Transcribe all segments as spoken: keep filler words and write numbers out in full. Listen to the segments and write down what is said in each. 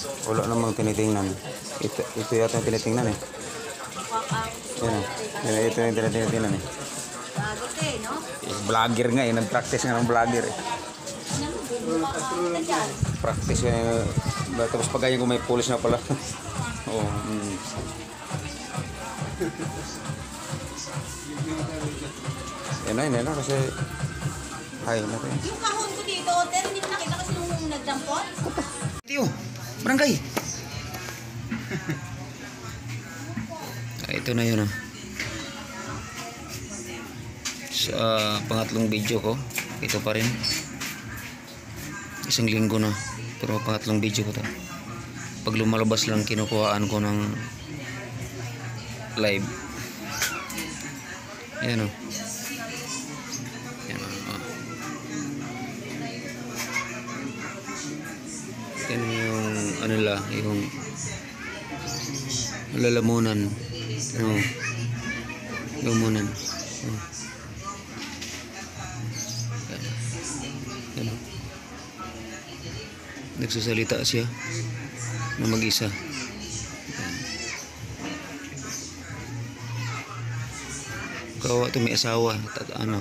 Wala namang tinitingnan. Ito, ito yata yung tinitingnan eh. Yan o. Yan, ito yung tinitingnan eh. Bago ka eh, no? Eh, vlogger nga eh. Nag-practice nga ng vlogger eh. Practice nga eh. Tapos pag ganyan kung may police na pala. Oo. Oh, mm. Yan na, yan na kasi hay na rin. Yung kahon ko dito, pero hindi ko nakita kasi nung nagdampon. Tiyo, barangay. Ito na yun ah. Sa pangatlong video ko, ito pa rin. Isang linggo na, pero pangatlong video ko to. Pag lumalabas lang kinukuhaan ko ng live. Ayan o. Ayan o. Yan yung ano la, yung lalamunan. Ano? Lalamunan. Oh. Yan. Yan o. Nagsasalita siya na mag-isa. Kawa ito may asawa at anak.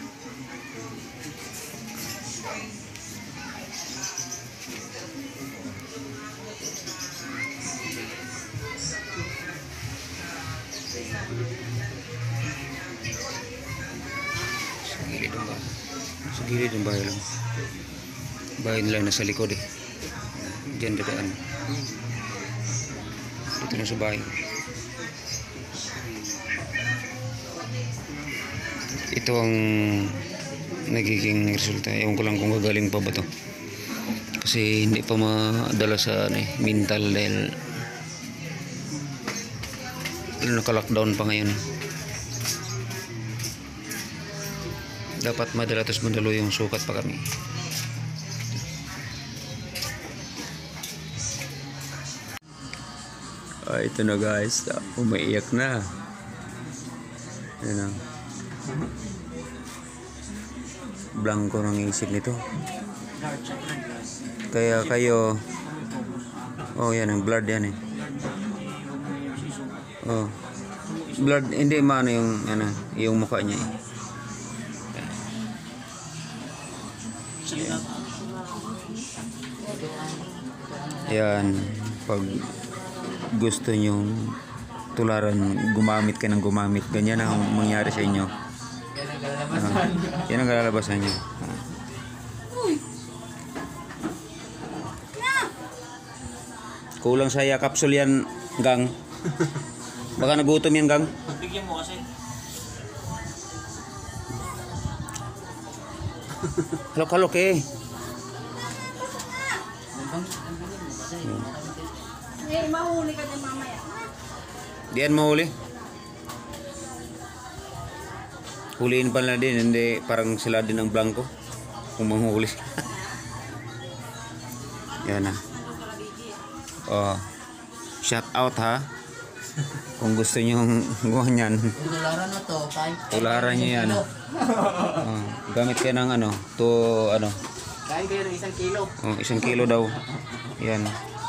Sa gilid ng bahay. Sa gilid ng bahay lang. Bahay nila nasa likod eh. Diyan dadaan. Dito na sa bahay. Ito ang nagiging resulta. Ewan ko lang kung gagaling pa ba to. Kasi hindi pa madala sa ano, eh, mental dahil naka-lockdown pa ngayon. Dapat madala tapos madalo yung sukat pa kami. Ah, ito na guys. Umaiyak na. Yan na. Blanco ng isip nito. Kaya kayo, oh yan ang blood yan eh. Oh, blood hindi maano yung ano yung mukha niya eh. Yan, pag gusto nyong tularan, gumamit ka ng gumamit, ganyan ang mangyari sa inyo. Uh, yan ang kalalabasan nyo. Uh. Kulang sa kapsul yan, gang. Baka nagutom yan, gang. Bigyan mo kasi. Halok-halok eh. Eh, mahuli ka din mamaya. Diyan mahuli. Huliin pa na din, hindi parang sila din ang blanco kung manghuli. Yan na. Oh, shout out ha. Kung gusto nyo gawa niyan. Tularan na to, tay. Tularan nyo yan. Oh, gamit kayo ng ano, to ano. Kain kayo ng isang kilo. Oh, isang kilo daw. Yan.